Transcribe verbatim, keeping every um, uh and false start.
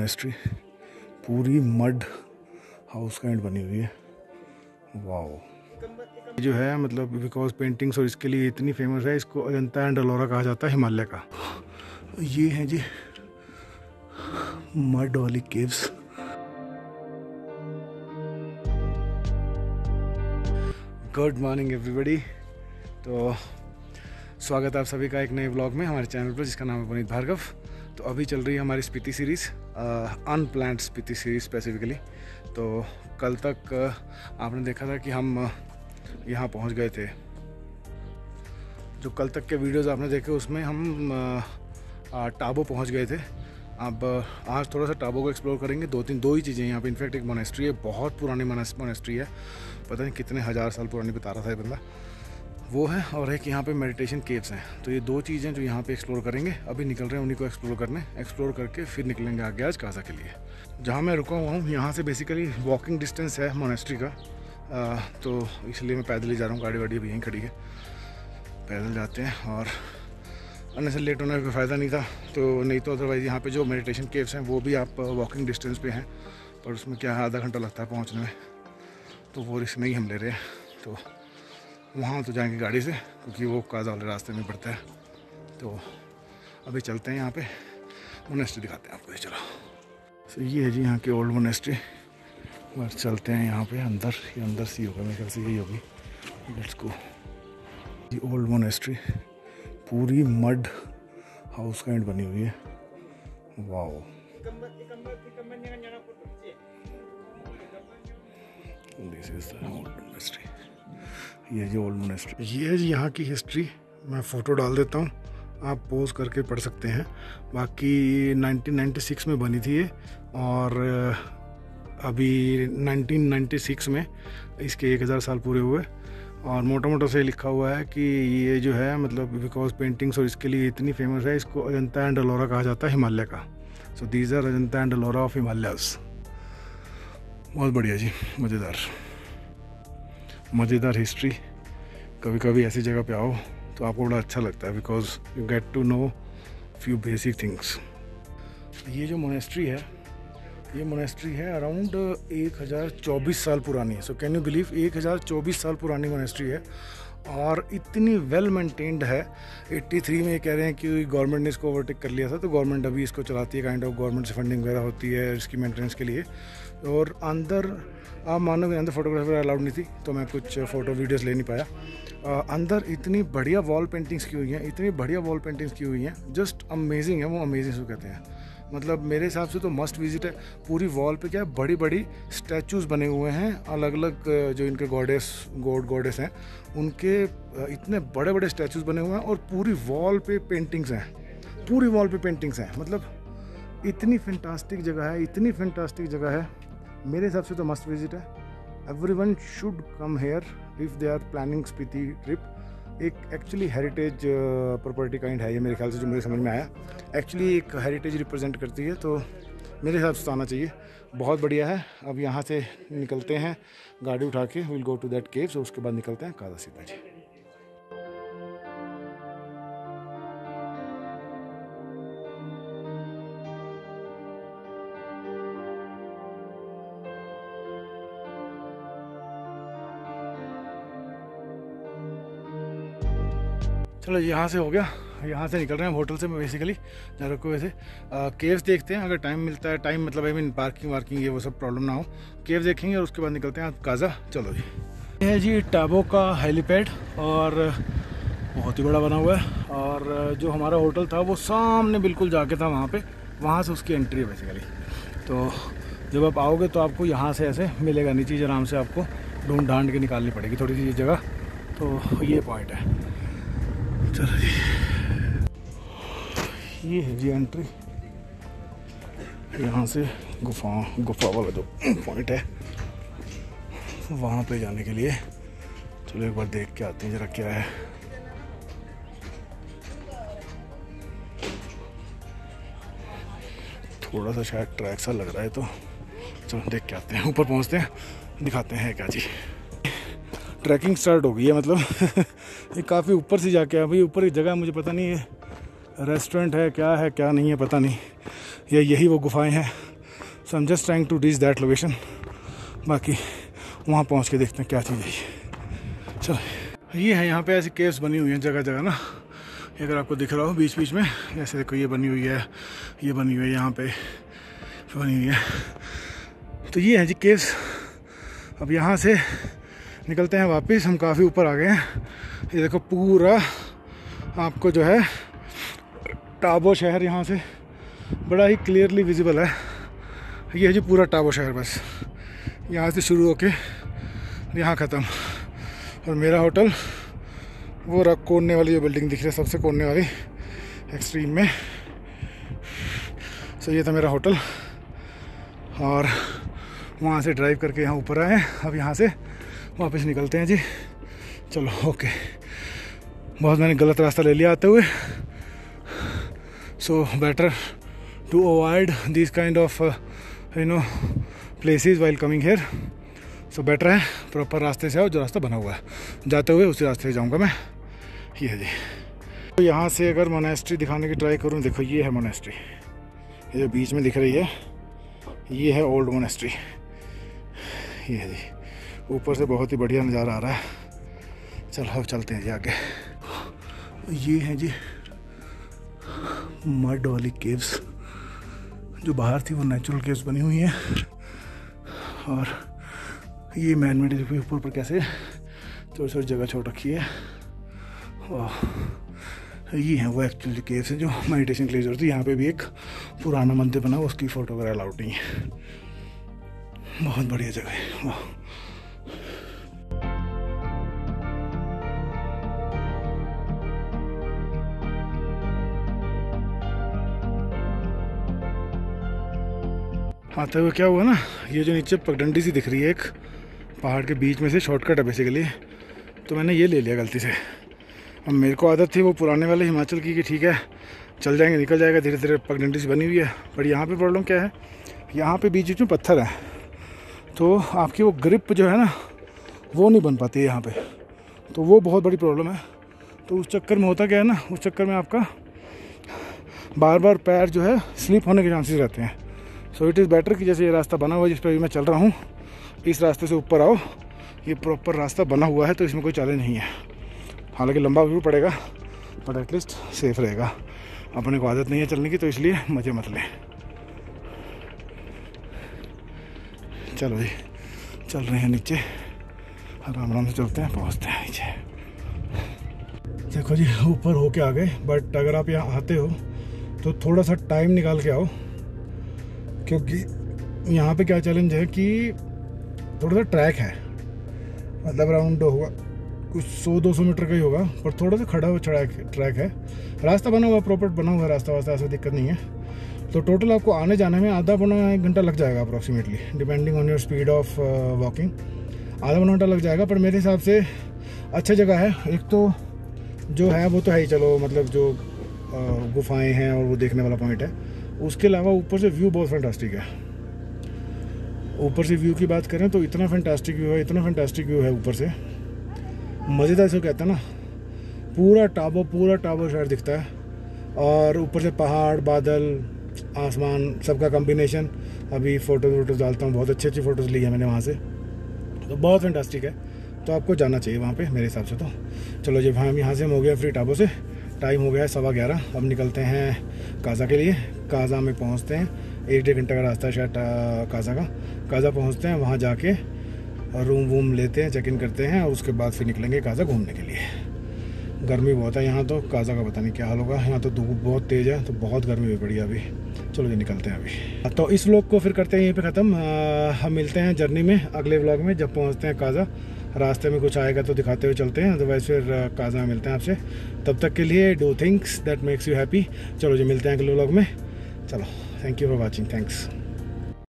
Monastery पूरी mud house kind बनी हुई है। वाओ, जो है मतलब बिकॉज पेंटिंग्स और इसके लिए इतनी फेमस है, इसको अजंता एंड एलोरा कहा जाता है, हिमालय का। ये है जी मड वाली केव्स। Good morning everybody. तो स्वागत है आप सभी का एक नए ब्लॉग में हमारे चैनल पर, जिसका नाम है पुनीत भार्गव। तो अभी चल रही है हमारी Spiti series, unplanned Spiti series specifically. तो कल तक uh, आपने देखा था कि हम uh, यहाँ पहुँच गए थे। जो कल तक के वीडियोस आपने देखे उसमें हम uh, uh, टाबो पहुँच गए थे। अब uh, आज थोड़ा सा टाबो को एक्सप्लोर करेंगे। दो तीन दो ही चीज़ें यहाँ पे। इनफैक्ट एक मोनेस्ट्री है, बहुत पुरानी मोनेस्ट्री है, पता नहीं कितने हज़ार साल पुरानी बता रहा था ये बंदा, वो है। और एक यहाँ पे मेडिटेशन केव्स हैं। तो ये दो चीज़ें जो यहाँ पे एक्सप्लोर करेंगे। अभी निकल रहे हैं उन्हीं को एक्सप्लोर करने। एक्सप्लोर करके फिर निकलेंगे आगे आज काजा के लिए। जहाँ मैं रुका हुआ हूँ यहाँ से बेसिकली वॉकिंग डिस्टेंस है मोनेस्ट्री का। आ, तो इसलिए मैं पैदल ही जा रहा हूँ। गाड़ी वाड़ी अभी यहीं खड़ी है, पैदल जाते हैं। और अन्य से लेट होने का कोई फ़ायदा नहीं था, तो नहीं तो अदरवाइज़ यहाँ पे जो मेडिटेशन केव्स हैं वो भी आप वॉकिंग डिस्टेंस पे हैं, पर उसमें क्या है आधा घंटा लगता है पहुँचने में। तो वो रिस्क नहीं हम ले रहे हैं। तो वहाँ तो जाएंगे गाड़ी से, क्योंकि वो काजा वाले रास्ते में पड़ता है। तो अभी चलते हैं यहाँ पे मोनेस्ट्री दिखाते हैं आपको। चलो, तो ये है जी यहाँ की ओल्ड मोनेस्ट्री। बस चलते हैं यहाँ पे अंदर। ये अंदर सी होगा मेरे ख्याल से, यही होगी। Let's go. ये ओल्ड मोनेस्ट्री पूरी मड हाउस काइंड बनी हुई है। Wow, this is the old monastery. ये जो ओल्ड मोनेस्ट्री, ये है जी यहाँ की हिस्ट्री। मैं फ़ोटो डाल देता हूँ, आप पोज करके पढ़ सकते हैं। बाकी नाइनटीन नाइंटी सिक्स में बनी थी ये, और अभी नाइनटीन नाइंटी सिक्स में इसके एक हज़ार साल पूरे हुए। और मोटा मोटा से लिखा हुआ है कि ये जो है मतलब बिकॉज पेंटिंग्स और इसके लिए इतनी फेमस है, इसको अजंता एंड एलोरा कहा जाता है, हिमालय का। So these are Ajanta and Ellora of Himalayas. बहुत बढ़िया जी, मज़ेदार मज़ेदार हिस्ट्री। कभी कभी ऐसी जगह पे आओ तो आपको बड़ा अच्छा लगता है, because you get to know few basic things. ये जो मोनेस्ट्री है, ये मोनेस्ट्री है अराउंड एक हज़ार चौबीस साल पुरानी है। सो कैन यू बिलीव, एक हज़ार चौबीस साल पुरानी मोनेस्ट्री है और इतनी वेल मेंटेन्ड है। तिरासी में कह रहे हैं कि गवर्नमेंट ने इसको ओवरटेक कर लिया था, तो गवर्नमेंट अभी इसको चलाती है। काइंड ऑफ गवर्नमेंट से फंडिंग वगैरह होती है इसकी मेंटेनेंस के लिए। और अंदर आप मानोगे, अंदर फोटोग्राफर अलाउड नहीं थी, तो मैं कुछ फ़ोटो वीडियोस ले नहीं पाया। आ, अंदर इतनी बढ़िया वॉल पेंटिंग्स की हुई हैं, इतनी बढ़िया वॉल पेंटिंग्स की हुई हैं, जस्ट अमेजिंग है। वो अमेजिंग से कहते हैं, मतलब मेरे हिसाब से तो मस्ट विजिट है। पूरी वॉल पे क्या है, बड़ी बड़ी स्टैचूज़ बने हुए हैं, अलग अलग जो इनके गॉडेस गॉड गॉडेस हैं उनके इतने बड़े बड़े स्टैचूज़ बने हुए हैं। और पूरी वॉल पे पेंटिंग्स हैं, पूरी वॉल पे पेंटिंग्स हैं। मतलब इतनी फैंटास्टिक जगह है, इतनी फैंटास्टिक जगह है। मेरे हिसाब से तो मस्ट विजिट है। Everyone should come here if they are planning Spiti trip. एक एक्चुअली हेरिटेज प्रॉपर्टी काइंड है ये, मेरे ख्याल से, जो मुझे समझ में आया। एक्चुअली एक हेरिटेज रिप्रेजेंट करती है, तो मेरे हिसाब से तो आना चाहिए। बहुत बढ़िया है। अब यहाँ से निकलते हैं गाड़ी उठा के, will go to that caves, और उसके बाद निकलते हैं काजा सीधा जी। चलो, यहाँ से हो गया। यहाँ से निकल रहे हैं होटल से। मैं बेसिकली जहाँ रुके हुए थे, केव्स देखते हैं अगर टाइम मिलता है। टाइम मतलब आई मीन पार्किंग वार्किंग ये वो सब प्रॉब्लम ना हो। केव देखेंगे और उसके बाद निकलते हैं काजा। चलो जी। ये है जी टाबो का हेलीपैड, और बहुत ही बड़ा बना हुआ है। और जो हमारा होटल था वो सामने बिल्कुल जाके था वहाँ पे, वहाँ से उसकी एंट्री है बेसिकली। तो जब आप आओगे तो आपको यहाँ से ऐसे मिलेगा, नीचे चीज़ आराम से आपको ढूंढ ढांड के निकालनी पड़ेगी थोड़ी सी जगह। तो ये पॉइंट है। चलो जी, ये है जी एंट्री। यहाँ से गुफा गुफा वाला जो पॉइंट है वहाँ पे जाने के लिए। चलो एक बार देख के आते हैं जरा क्या है। थोड़ा सा शायद ट्रैक सा लग रहा है, तो चलो देख के आते हैं। ऊपर पहुँचते हैं, दिखाते हैं क्या जी। ट्रैकिंग स्टार्ट हो गई है, मतलब ये काफ़ी ऊपर से जाके। अभी ऊपर एक जगह मुझे पता नहीं है रेस्टोरेंट है क्या है क्या नहीं है, पता नहीं। ये यही वो गुफाएं हैं so I am just trying to reach that location. बाकी वहाँ पहुँच के देखते हैं क्या चीज़ है ये। चलो ये है, यहाँ पे ऐसी केव्स बनी हुई हैं जगह जगह ना, अगर आपको दिख रहा हो बीच बीच में, ऐसे देखो ये बनी हुई है, ये बनी हुई है, यहाँ पे बनी हुई है। तो ये है जी केव्स। अब यहाँ से निकलते हैं वापस, हम काफ़ी ऊपर आ गए हैं। ये देखो पूरा आपको जो है टाबो शहर यहाँ से बड़ा ही क्लियरली विजिबल है। ये है जी पूरा टाबो शहर, बस यहाँ से शुरू होके यहाँ ख़त्म। और मेरा होटल वो रहा कोने वाली जो बिल्डिंग दिख रही है, सबसे कोने वाली एक्सट्रीम में। सो ये था मेरा होटल, और वहाँ से ड्राइव करके यहाँ ऊपर आए। अब यहाँ से वापस निकलते हैं जी। चलो ओके, बहुत मैंने गलत रास्ता ले लिया आते हुए। So better to avoid this kind of you know places while coming here. So better है प्रॉपर रास्ते से आओ, जो रास्ता बना हुआ है। जाते हुए उसी रास्ते से जाऊँगा मैं। ये है जी। तो यहाँ से अगर मोनेस्ट्री दिखाने की ट्राई करूँ, देखो ये है मोनेस्ट्री, ये जो बीच में दिख रही है ये है ओल्ड मोनेस्ट्री। ये है जी, ऊपर से बहुत ही बढ़िया नज़ारा आ रहा है। चलो अब चलते हैं जी आगे। ये है जी मड वाली केव्स, जो बाहर थी वो नेचुरल केव्स बनी हुई हैं, और ये मैन मेड ऊपर ऊपर कैसे थोड़ी थोड़ी जगह छोड़ रखी है। और ये है वो एक्चुअली केव्स है जो मेडिटेशन के लिए जरूरत है। यहाँ पे भी एक पुराना मंदिर बना, उसकी फ़ोटो वगैरह अलाउड नहीं है। बहुत बढ़िया जगह है, वाह। आते हुए क्या हुआ ना, ये जो नीचे पगडंडी सी दिख रही है एक पहाड़ के बीच में से, शॉर्टकट है बेसिकली, तो मैंने ये ले लिया गलती से। अब मेरे को आदत थी वो पुराने वाले हिमाचल की कि ठीक है चल जाएंगे, निकल जाएगा धीरे धीरे, पगडंडी सी बनी हुई है। पर यहाँ पे प्रॉब्लम क्या है, यहाँ पे बीच बीच में पत्थर है, तो आपकी वो ग्रिप जो है ना वो नहीं बन पाती है यहाँ पे, तो वो बहुत बड़ी प्रॉब्लम है। तो उस चक्कर में होता क्या है ना, उस चक्कर में आपका बार बार पैर जो है स्लिप होने के चांसेस रहते हैं। सो इट इज़ बेटर कि जैसे ये रास्ता बना हुआ है जिस पर मैं चल रहा हूँ, इस रास्ते से ऊपर आओ। ये प्रॉपर रास्ता बना हुआ है तो इसमें कोई चैलेंज नहीं है। हालांकि लंबा जरूर पड़ेगा बट एटलीस्ट सेफ रहेगा। अपने को आदत नहीं है चलने की, तो इसलिए मज़े मत लें। चलो जी चल रहे हैं नीचे, आराम आराम से चलते हैं, पहुँचते हैं नीचे। देखो जी ऊपर होके आ गए, बट अगर आप यहाँ आते हो तो थोड़ा सा टाइम निकाल के आओ, क्योंकि यहाँ पे क्या चैलेंज है कि थोड़ा सा ट्रैक है, मतलब अराउंड होगा कुछ सौ दो सौ मीटर का ही होगा, पर थोड़ा सा खड़ा हुआ ट्रैक ट्रैक है। रास्ता बना हुआ प्रॉपर बना हुआ रास्ता वास्ता, ऐसा दिक्कत नहीं है। तो टोटल आपको आने जाने में आधा पौना एक घंटा लग जाएगा approximately, depending on your speed of walking. आधा पौना घंटा लग जाएगा, पर मेरे हिसाब से अच्छी जगह है। एक तो जो है वो तो है ही, चलो मतलब जो गुफाएँ हैं और वो देखने वाला पॉइंट है। उसके अलावा ऊपर से व्यू बहुत फैंटास्टिक है। ऊपर से व्यू की बात करें तो इतना फैंटास्टिक व्यू है, इतना फैंटास्टिक व्यू है ऊपर से, मज़ेदार से कहता है ना। पूरा टाबो पूरा टाबो शहर दिखता है, और ऊपर से पहाड़, बादल, आसमान, सबका कॉम्बिनेशन। अभी फ़ोटोज़ वोटोज़ डालता हूँ, बहुत अच्छी अच्छी फ़ोटोज़ ली है मैंने वहाँ से, तो बहुत फैंटास्टिक है। तो आपको जाना चाहिए वहाँ पे मेरे हिसाब से। तो चलो जी, हम यहाँ से हम हो गए फ्री टाबो से। टाइम हो गया है सवा ग्यारह। अब निकलते हैं काज़ा के लिए। काज़ा में पहुँचते हैं, एक डेढ़ घंटे का रास्ता है शायद काज़ा का। काज़ा पहुँचते हैं, वहाँ जाके रूम वूम लेते हैं, चेक इन करते हैं, और उसके बाद फिर निकलेंगे काज़ा घूमने के लिए। गर्मी बहुत है यहाँ, तो काज़ा का पता नहीं क्या हाल होगा। यहाँ तो धूप बहुत तेज़ है, तो बहुत गर्मी हुई पड़ी है अभी। चलो जी निकलते हैं अभी। तो इस व्लॉग को फिर करते हैं यहीं पे ख़त्म। हम मिलते हैं जर्नी में अगले व्लॉग में, जब पहुँचते हैं काज़ा। रास्ते में कुछ आएगा तो दिखाते हुए चलते हैं, अदरवाइज फिर काज़ा में मिलते हैं आपसे। तब तक के लिए do things that makes you happy. चलो जी मिलते हैं अगले व्लॉग में। चलो, thank you for watching, thanks.